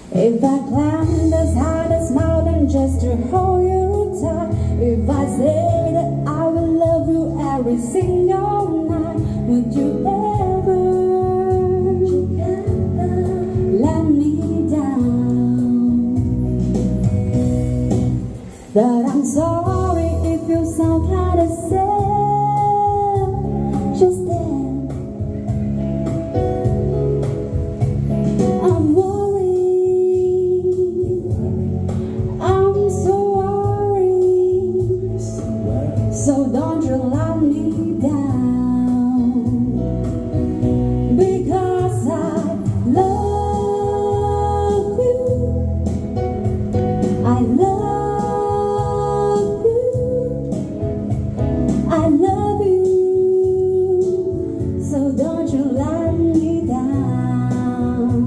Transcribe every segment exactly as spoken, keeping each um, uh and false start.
If I climb this hardest mountain just to hold you tight, if I say that I will love you every single night, would you ever, let me down? But I'm sorry if you sound kinda sad just then. So don't you let me down, because I love you, I love you, I love you, so don't you let me down.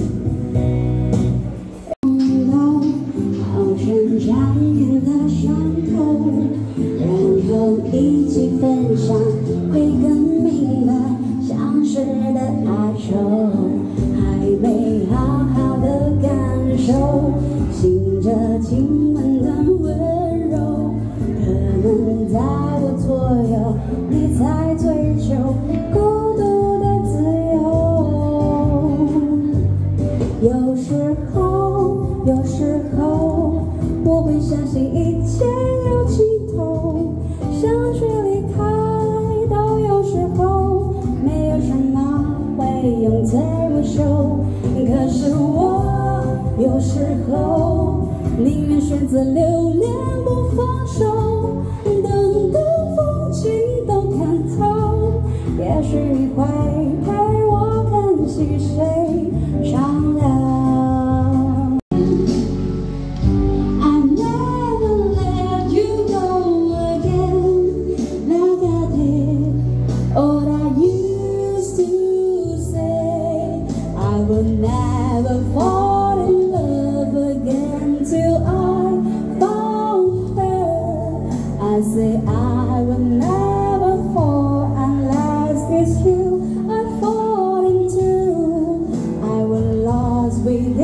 好生长远的伤口，一起分享会更明白相识的哀愁，还没好好的感受醒着亲吻的温柔，可能在我左右你在追求孤独的自由。有时候有时候我会相信一切有尽头，想去离开，都有时候没有什么会永垂不朽。可是我有时候宁愿选择留恋不放手，等到风景都看透，也许你会陪我看细水长流。I will never fall in love again till I found her. I say I will never fall unless it's you I fall into. I will lost with